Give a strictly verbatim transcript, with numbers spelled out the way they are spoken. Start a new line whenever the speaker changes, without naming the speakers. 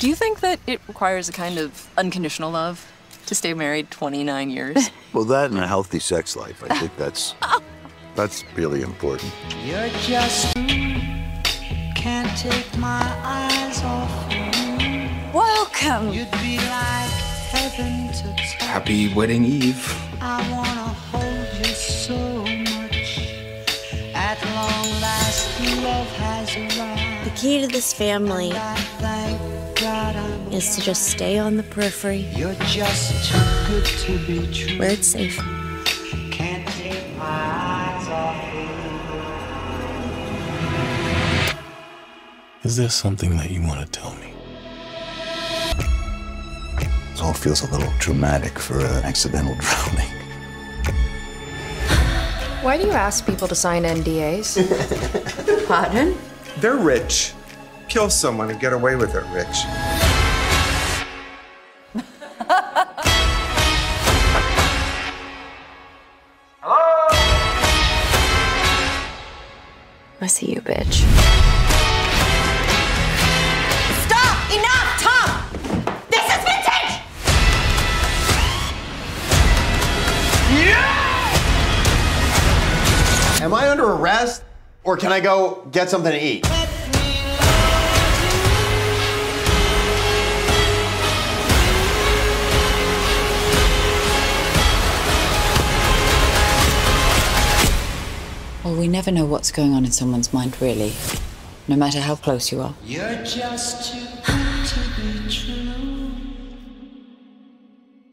Do you think that it requires a kind of unconditional love to stay married twenty-nine years?
Well, that and a healthy sex life, I think that's that's really important.
You're just can't take my eyes off you.
Welcome.
You'd be like heaven to touch.
Happy wedding eve.
I wanna hold you so much. At long last, love has arrived.
The key to this family
I thank God I'm
is to just stay on the periphery
You're just too good to be true.
where it's safe.
Can't take my eyes off you.
Is there something that you want to tell me?
It all feels a little dramatic for an accidental drowning.
Why do you ask people to sign N D As?
Pardon?
They're rich. Kill someone and get away with it, rich.
I see you, bitch.
Stop! Enough, Tom! This is vintage!
Am I under arrest? Or can I go get something to eat?
Well, we never know what's going on in someone's mind, really, no matter how close you are.
You're just too